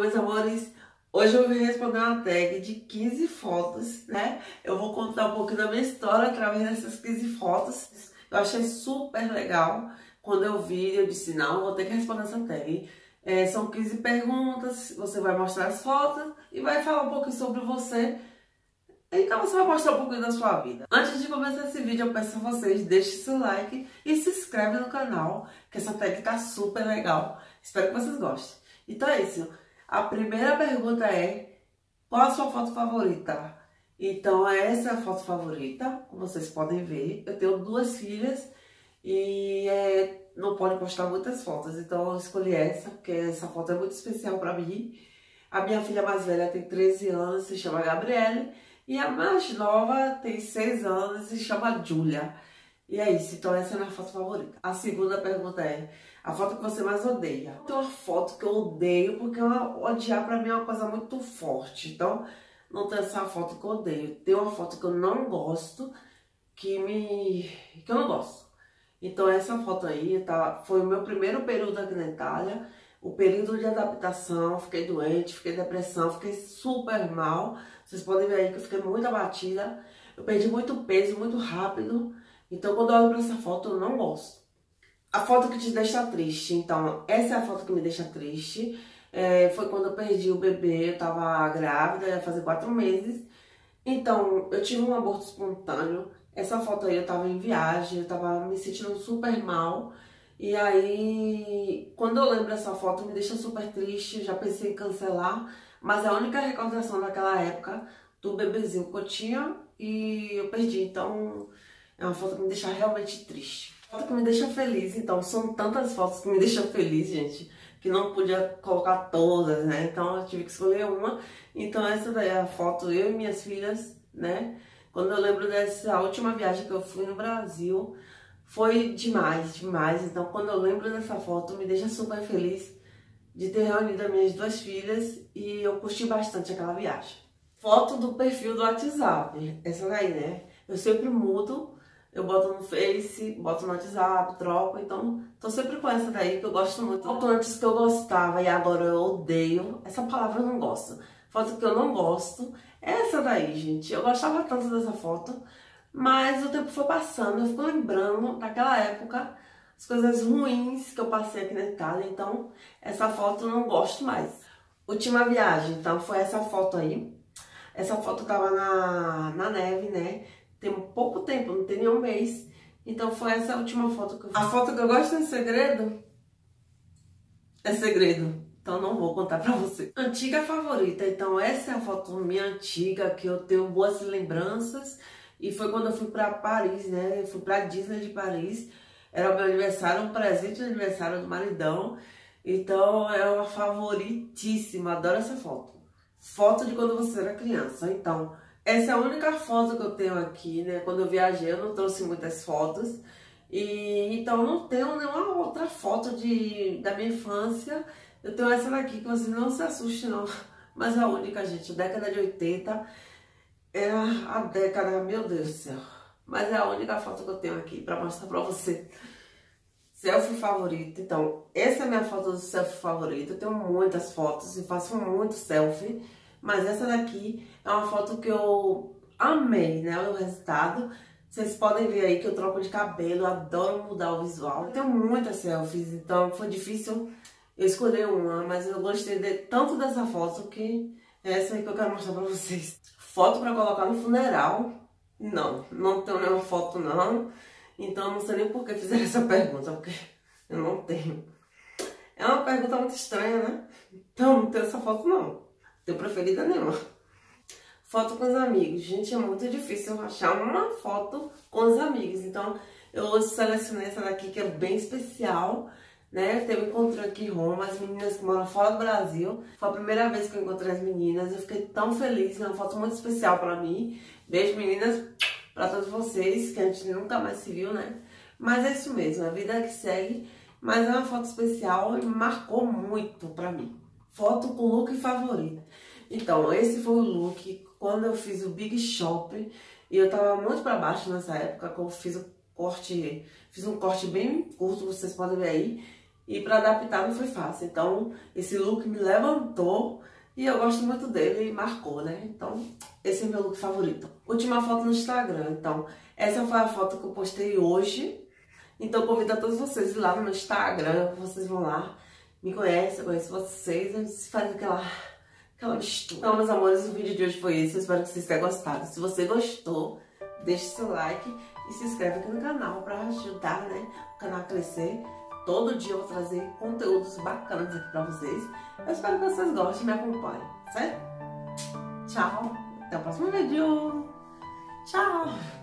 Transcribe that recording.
meus amores, hoje eu vim responder uma tag de 15 fotos, né? Eu vou contar um pouquinho da minha história através dessas 15 fotos. Eu achei super legal. Quando eu vi, eu disse, não, vou ter que responder essa tag. São 15 perguntas, você vai mostrar as fotos e vai falar um pouquinho sobre você. Então você vai mostrar um pouquinho da sua vida. Antes de começar esse vídeo, eu peço a vocês, deixem seu like e se inscreve no canal, que essa tag tá super legal. Espero que vocês gostem. Então é isso. A primeira pergunta é, qual a sua foto favorita? Então essa é a foto favorita, como vocês podem ver. Eu tenho duas filhas e não pode postar muitas fotos, então eu escolhi essa, porque essa foto é muito especial para mim. A minha filha mais velha tem 13 anos, se chama Gabriele. E a mais nova tem 6 anos e se chama Júlia. E é isso, então essa é a minha foto favorita. A segunda pergunta é, a foto que você mais odeia? Tem uma foto que eu odeio, porque odiar pra mim é uma coisa muito forte. Então, não tem essa foto que eu odeio. Tem uma foto que eu não gosto, que eu não gosto. Então essa foto aí foi o meu primeiro período aqui na Itália. O período de adaptação, fiquei doente, fiquei depressão, fiquei super mal. Vocês podem ver aí que eu fiquei muito abatida. Eu perdi muito peso, muito rápido. Então quando eu olho pra essa foto, eu não gosto. A foto que te deixa triste. Então, essa é a foto que me deixa triste. Foi quando eu perdi o bebê, eu tava grávida, ia fazer 4 meses. Então, eu tive um aborto espontâneo. Essa foto aí eu tava em viagem, eu tava me sentindo super mal. E aí, quando eu lembro dessa foto, me deixa super triste, já pensei em cancelar. Mas é a única recordação daquela época do bebezinho que eu tinha e eu perdi. Então, é uma foto que me deixa realmente triste. Foto que me deixa feliz, então, são tantas fotos que me deixam feliz, gente, que não podia colocar todas, né? Então, eu tive que escolher uma. Então, essa daí é a foto, eu e minhas filhas, né? Quando eu lembro dessa última viagem que eu fui no Brasil, foi demais, demais. Então, quando eu lembro dessa foto, me deixa super feliz de ter reunido as minhas duas filhas e eu curti bastante aquela viagem. Foto do perfil do WhatsApp, essa daí, né? Eu sempre mudo, eu boto no Face, boto no WhatsApp, troco, então tô sempre com essa daí que eu gosto muito. Foto antes que eu gostava e agora eu odeio, essa palavra eu não gosto. Foto que eu não gosto, é essa daí, gente. Eu gostava tanto dessa foto, mas o tempo foi passando, eu fico lembrando daquela época, as coisas ruins que eu passei aqui na Itália, então essa foto eu não gosto mais. Última viagem, então foi essa foto aí. Essa foto tava na neve, né? Tem pouco tempo, não tem nem um mês. Então foi essa última foto que eu fiz. A foto que eu gosto é segredo? É segredo. Então não vou contar pra você. Antiga favorita. Então essa é a foto minha antiga, que eu tenho boas lembranças. E foi quando eu fui pra Paris, né? Eu fui pra Disney de Paris. Era o meu aniversário, um presente de aniversário do maridão. Então é uma favoritíssima. Adoro essa foto. Foto de quando você era criança. Então, essa é a única foto que eu tenho aqui, né? Quando eu viajei, eu não trouxe muitas fotos. E então, eu não tenho nenhuma outra foto da minha infância. Eu tenho essa daqui, que você não se assuste, não. Mas é a única, gente. Década de 80. Era a década, meu Deus do céu. Mas é a única foto que eu tenho aqui pra mostrar pra você. Selfie favorito. Então, essa é a minha foto do selfie favorito. Eu tenho muitas fotos e faço muito selfie. Mas essa daqui é uma foto que eu amei, né? O resultado. Vocês podem ver aí que eu troco de cabelo. Adoro mudar o visual. Eu tenho muitas selfies, então foi difícil eu escolher uma. Mas eu gostei tanto dessa foto que é essa aí que eu quero mostrar pra vocês. Foto pra colocar no funeral? Não, não tenho nenhuma foto não. Então, não sei nem por que fizeram essa pergunta, porque eu não tenho. É uma pergunta muito estranha, né? Então, não tenho essa foto, não. Não tenho preferida nenhuma. Foto com os amigos. Gente, é muito difícil achar uma foto com os amigos. Então, eu hoje selecionei essa daqui, que é bem especial, né? Eu encontrei aqui em Roma, as meninas que moram fora do Brasil. Foi a primeira vez que eu encontrei as meninas. Eu fiquei tão feliz, é uma foto muito especial pra mim. Beijo, meninas, pra todos vocês, que a gente nunca mais se viu, né? Mas é isso mesmo, a vida que segue. Mas é uma foto especial e marcou muito pra mim. Foto com look favorito. Então, esse foi o look quando eu fiz o Big Shop. E eu tava muito pra baixo nessa época, que eu fiz um corte bem curto, vocês podem ver aí. e para adaptar não foi fácil. Então, esse look me levantou e eu gosto muito dele e marcou, né? Então, esse é meu look favorito. Última foto no Instagram. Então, essa foi a foto que eu postei hoje. Então, convido a todos vocês a ir lá no meu Instagram, vocês vão lá, me conhecem, eu conheço vocês, a gente se faz aquela mistura. Então, meus amores, o vídeo de hoje foi esse. Eu espero que vocês tenham gostado. Se você gostou, deixe seu like e se inscreve aqui no canal para ajudar, né, o canal a crescer. Todo dia eu vou trazer conteúdos bacanas aqui pra vocês. Eu espero que vocês gostem e me acompanhem, certo? Tchau, até o próximo vídeo. Tchau!